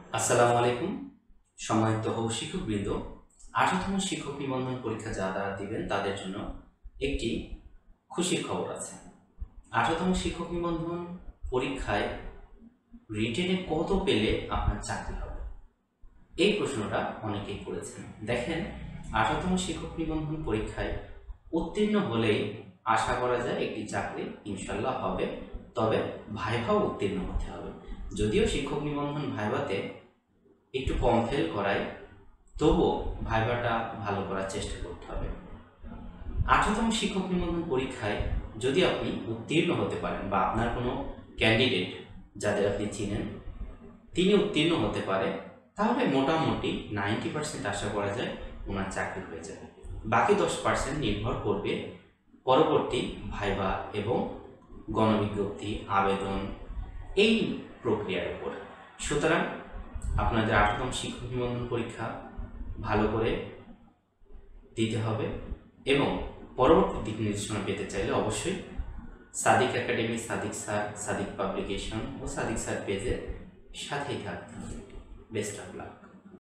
আসসালামু আলাইকুম। সম্মানিত শিক্ষকবৃন্দ, 18তম শিক্ষক নিবন্ধন পরীক্ষা যারা দিবেন তাদের জন্য একটি খুশির খবর আছে। 18তম শিক্ষক নিবন্ধন পরীক্ষায় রিটেনে কত পেলে আপনার চাকরি হবে? এই প্রশ্নটা অনেকেই করেছেন। দেখেন, 18তম শিক্ষক নিবন্ধন পরীক্ষায় উত্তীর্ণ হলেই আশা করা যায় একটি চাকরি ইনশাল্লাহ হবে, তবে ভাইভাও উত্তীর্ণ হতে হবে। যদিও শিক্ষক নিবন্ধন ভাইভাতে একটু কম ফেল করায়, তবুও ভাইভাটা ভালো করার চেষ্টা করতে হবে। 18তম শিক্ষক নিবন্ধন পরীক্ষায় যদি আপনি উত্তীর্ণ হতে পারেন বা আপনার কোনো ক্যান্ডিডেট যাদের আপনি চিনেন তিনি উত্তীর্ণ হতে পারে, তাহলে মোটামুটি 90% আশা করা যায় ওনার চাকরি হয়ে যাবে। বাকি 10% নির্ভর করবে পরবর্তী ভাইভা এবং গণবিজ্ঞপ্তি, আবেদন, এই প্রক্রিয়ার উপর। সুতরাং আপনাদের 18তম শিক্ষক নিবন্ধন পরীক্ষা ভালো করে দিতে হবে এবং পরবর্তী দিক নির্দেশনা পেতে চাইলে অবশ্যই Sadiq academy, Sadiq sir, Sadiq publication ও সাদিক স্যার পেজের সাথেই থাকতে হবে। Best of lakh.